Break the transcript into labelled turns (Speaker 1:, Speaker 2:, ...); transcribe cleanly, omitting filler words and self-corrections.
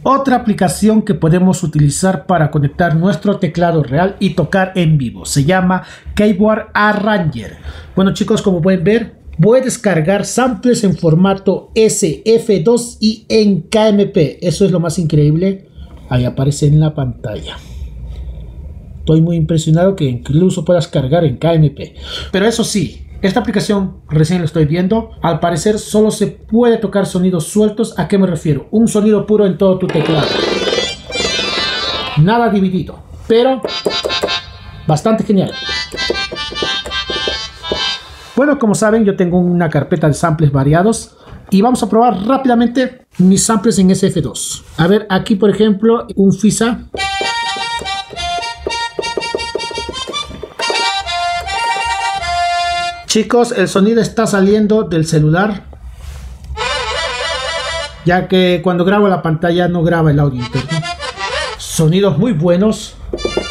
Speaker 1: Otra aplicación que podemos utilizar para conectar nuestro teclado real y tocar en vivo se llama Keyboard Arranger. Bueno chicos, como pueden ver, voy a descargar samples en formato SF2 y en KMP. Eso es lo más increíble. Ahí aparece en la pantalla. Estoy muy impresionado que incluso puedas cargar en KMP. Pero eso sí, esta aplicación recién lo estoy viendo. Al parecer solo se puede tocar sonidos sueltos. ¿A qué me refiero? Un sonido puro en todo tu teclado. Nada dividido. Pero bastante genial. Bueno, como saben, yo tengo una carpeta de samples variados. Y vamos a probar rápidamente mis samples en SF2. A ver, aquí por ejemplo, un FISA. Chicos, el sonido está saliendo del celular, ya que cuando grabo la pantalla no graba el audio interno. Sonidos muy buenos.